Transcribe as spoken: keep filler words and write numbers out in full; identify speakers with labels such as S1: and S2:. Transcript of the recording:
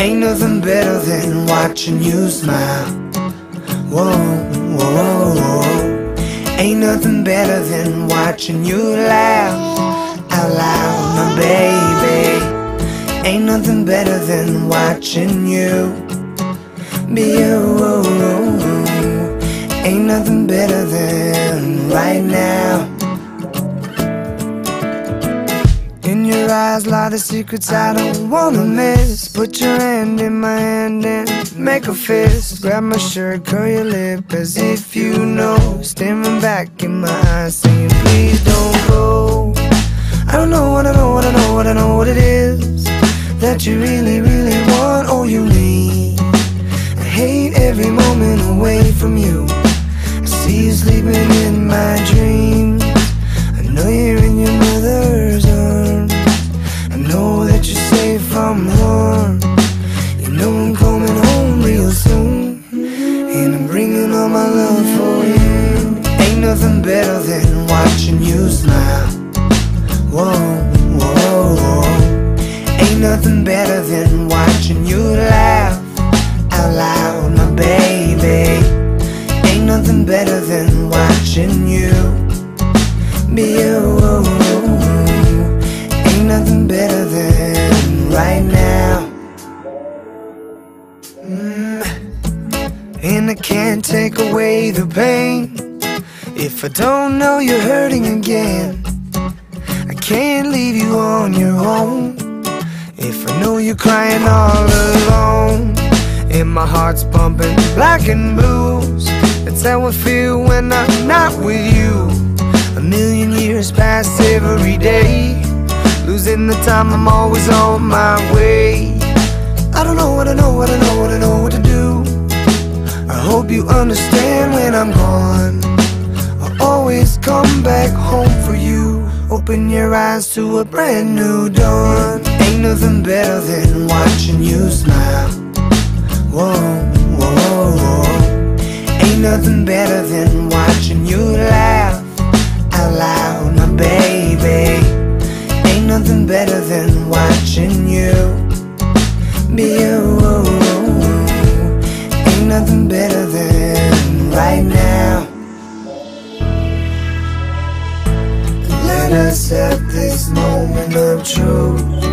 S1: Ain't nothing better than watching you smile. Whoa, whoa, whoa. Ain't nothing better than watching you laugh out loud, my baby. Ain't nothing better than watching you be you. Ain't nothing better than right now. In your eyes lie the secrets I don't wanna miss. Put your hand in my hand and make a fist. Grab my shirt, curl your lip as if you know. Staring back in my eyes saying please don't go. I don't know what I know, what I know, what I know what it is that you really, really want or you need. I hate every moment away from you. I see you sleeping in my dreams. I know you're in your mother's arms. I know that you're safe from harm. You know I'm coming home real soon, and I'm bringing all my love for you. Ain't nothing better than watching you smile. Whoa, whoa, whoa. Ain't nothing better than watching you laugh out loud, my baby. Ain't nothing better than watching you be you. Ain't nothing better than right now. mm. And I can't take away the pain if I don't know you're hurting again. I can't leave you on your own if I know you're crying all alone. And my heart's pumping black and blues. That's how I feel when I'm not with you. A million years pass every day, losing the time, I'm always on my way. I don't know what I know, what I know, what I know what to do. I hope you understand when I'm gone. I'll always come back home for you. Open your eyes to a brand new dawn. Ain't nothing better than watching you smile. Whoa, whoa, whoa. Ain't nothing better than watching you laugh out loud, my baby. Ain't nothing better than watching you be you. Ain't nothing better than right now. Let us have this moment of truth.